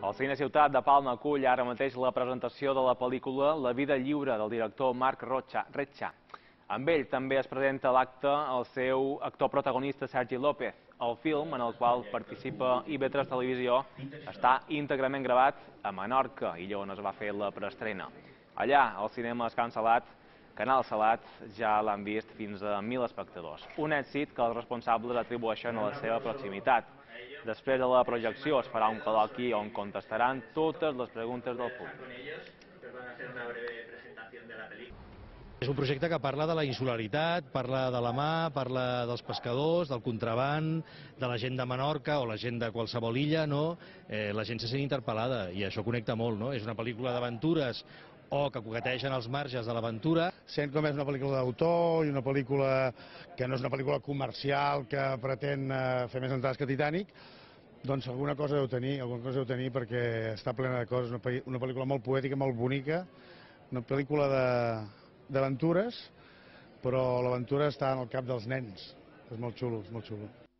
El Cine Ciutat de Palma acull ara mateix la presentació de la pel·lícula La vida lliure del director Marc Retxa. Amb ell també es presenta a l'acte el seu actor protagonista Sergi López. El film, en el qual participa IB3 Televisió, està íntegrament gravat a Menorca, i on es va fer la preestrena. Allà, als cinemes Canal Salat, ja l'han vist fins a 1.000 espectadors. Un èxit que els responsables atribueixen a la seva proximitat. Després de la projecció es farà un col·loqui on contestaran totes les preguntes del públic. És un projecte que parla de la insularitat, parla de la mar, parla dels pescadors, del contraban, de la gent de Menorca o la gent de qualsevol illa, no? La gent se sent interpel·lada i això connecta molt, no? És una pel·lícula d'aventures o que coquetegen els marges de l'aventura. Sent com és una pel·lícula d'autor i una pel·lícula que no és una pel·lícula comercial que pretén fer més entrades que Titanic, doncs alguna cosa deu tenir perquè està plena de coses, una pel·lícula molt poètica, molt bonica, una pel·lícula d'aventures, però l'aventura està en el cap dels nens. És molt xulo, és molt xulo.